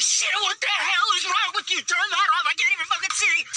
shit! What the hell is wrong with you? Turn that off! I can't even fucking see!